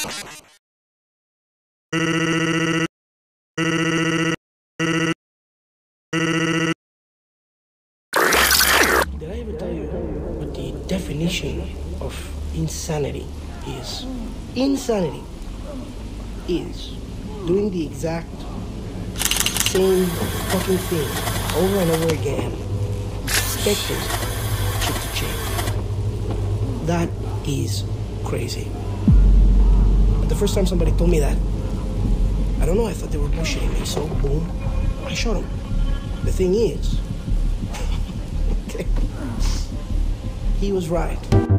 Did I ever tell you what the definition of insanity is? Insanity is doing the exact same fucking thing over and over again, expecting shit to change. That is crazy. But the first time somebody told me that, I don't know, I thought they were bullshitting me, so boom, I shot him. The thing is, okay, he was right.